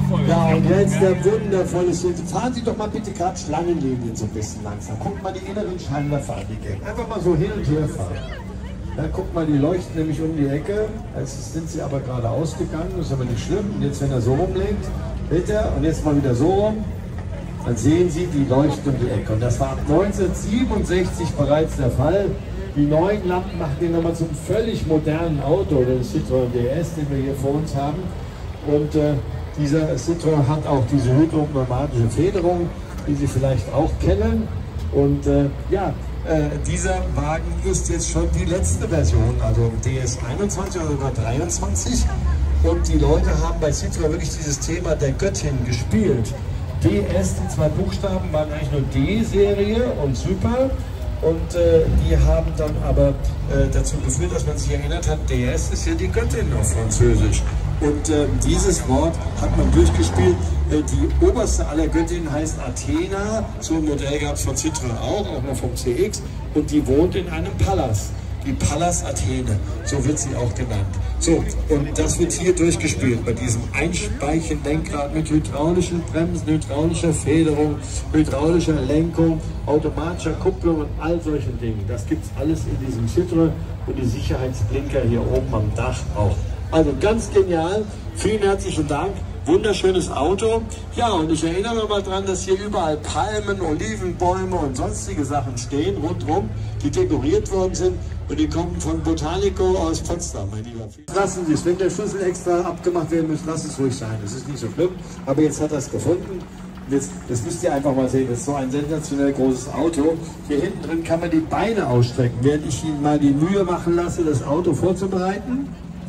Ja, und jetzt der wundervolle Schild. Fahren Sie doch mal bitte gerade Schlangenlinien so ein bisschen langsam. Guckt mal die inneren Scheinwerfer an, die gehen. Einfach mal so hin und her fahren. Ja, guck mal, die leuchten nämlich um die Ecke. Jetzt sind sie aber gerade ausgegangen, das ist aber nicht schlimm. Und jetzt, wenn er so rumlegt, bitte, und jetzt mal wieder so rum, dann sehen Sie, die leuchten um die Ecke. Und das war 1967 bereits der Fall. Die neuen Lampen machen den nochmal zum völlig modernen Auto, den Citroën DS, den wir hier vor uns haben. Und dieser Citroën hat auch diese hydropneumatische Federung, die Sie vielleicht auch kennen. Und dieser Wagen ist jetzt schon die letzte Version, also DS 21 oder sogar 23. Und die Leute haben bei Citroën wirklich dieses Thema der Göttin gespielt. DS, die zwei Buchstaben waren eigentlich nur D-Serie und Super. Und die haben dann aber dazu geführt, dass man sich erinnert hat, DS ist ja die Göttin auf Französisch. Und dieses Wort hat man durchgespielt. Die oberste aller Göttinnen heißt Athena. So ein Modell gab es von Citroën auch noch vom CX. Und die wohnt in einem Palast. Die Pallas Athene, so wird sie auch genannt. So, und das wird hier durchgespielt bei diesem Einspeichenlenkrad mit hydraulischen Bremsen, hydraulischer Federung, hydraulischer Lenkung, automatischer Kupplung und all solchen Dingen. Das gibt es alles in diesem Citroën und die Sicherheitsblinker hier oben am Dach auch. Also ganz genial, vielen herzlichen Dank. Wunderschönes Auto. Ja, und ich erinnere noch mal dran, dass hier überall Palmen, Olivenbäume und sonstige Sachen stehen rundherum, die dekoriert worden sind. Und die kommen von Botanico aus Potsdam, mein Lieber. Lassen Sie es, wenn der Schlüssel extra abgemacht werden muss, lass es ruhig sein. Das ist nicht so schlimm. Aber jetzt hat er es gefunden. Jetzt, das müsst ihr einfach mal sehen. Das ist so ein sensationell großes Auto. Hier hinten drin kann man die Beine ausstrecken. Während ich Ihnen mal die Mühe machen lasse, das Auto vorzubereiten.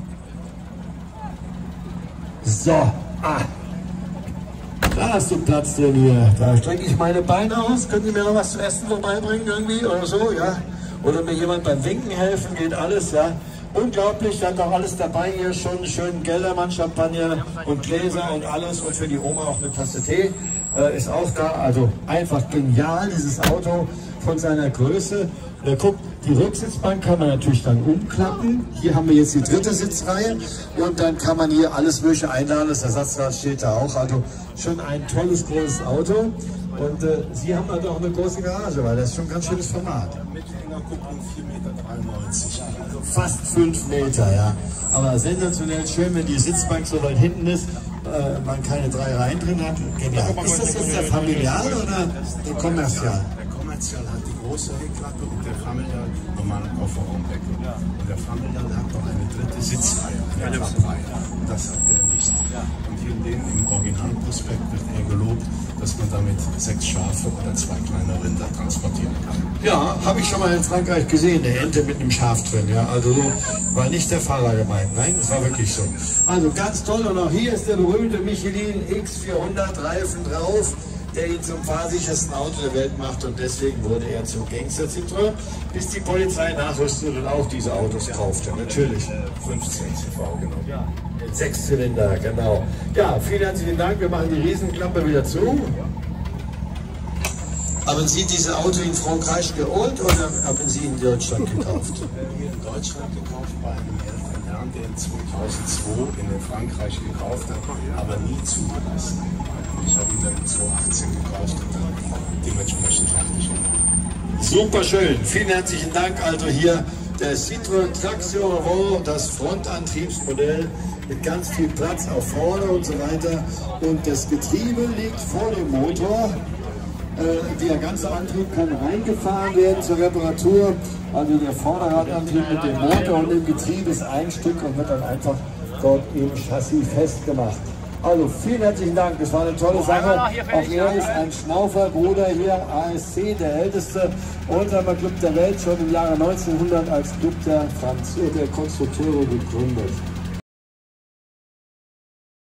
So. Da hast du Platz drin hier. Da strecke ich meine Beine aus. Können Sie mir noch was zu essen vorbeibringen irgendwie oder so, ja? Oder mir jemand beim Winken helfen, geht alles, ja? Unglaublich, da hat auch alles dabei hier, schon schön Geldermann, Champagner und Gläser und alles und für die Oma auch eine Tasse Tee ist auch da. Also einfach genial, dieses Auto von seiner Größe. Guckt, die Rücksitzbank kann man natürlich dann umklappen. Hier haben wir jetzt die dritte Sitzreihe und dann kann man hier alles Mögliche einladen. Das Ersatzrad steht da auch. Also schon ein tolles, großes Auto. Und Sie haben halt auch eine große Garage, weil das ist schon ein ganz schönes Format. Mittelfingerkupplung 4,93 Meter. Also fast 5 Meter, ja. Aber sensationell schön, wenn die Sitzbank so weit hinten ist, man keine 3 Reihen drin hat. Genial. Ist das jetzt der Familial oder der Kommerzial? Der Kommerzial hat die große Heckklappe und der Familial normale Kofferraumdeckel. Und der Familial hat noch eine dritte Sitzreihe, eine Klappreihe. Und das hat der nicht. Und hier im Originalprospekt wird er gelobt, dass man damit 6 Schafe oder 2 kleine Rinder transportieren kann. Ja, habe ich schon mal in Frankreich gesehen, eine Ente mit einem Schaf drin. Ja, also so war nicht der Fahrer gemeint, nein, das war wirklich so. Also ganz toll und auch hier ist der berühmte Michelin X400 Reifen drauf, der ihn zum fahrsichersten Auto der Welt macht und deswegen wurde er zum Gangster Citroën, bis die Polizei nachrüstete und auch diese Autos kaufte, natürlich. 15 CV, genau. Ja, 6 Zylinder, genau. Ja, vielen herzlichen Dank, wir machen die Riesenklappe wieder zu. Haben Sie diese Auto in Frankreich geholt oder haben Sie in Deutschland gekauft? Hier in Deutschland gekauft bei einem älteren Herrn, der in 2002 in Frankreich gekauft hat, aber nie zugelassen. Ich habe ihn dann 2018 gekauft und dann dementsprechend fertig gemacht. Super schön, vielen herzlichen Dank. Also hier der Citroën Traction Avant, das Frontantriebsmodell mit ganz viel Platz auch vorne und so weiter. Und das Getriebe liegt vor dem Motor. Der ganze Antrieb kann reingefahren werden zur Reparatur. Also der Vorderradantrieb mit dem Motor und dem Getriebe ist ein Stück und wird dann einfach dort im Chassis festgemacht. Also vielen herzlichen Dank, das war eine tolle Sache. Auch er ist ein Schnauferbruder hier, ASC, der älteste Oldtimer-Club der Welt, schon im Jahre 1900 als Club der Konstrukteure gegründet.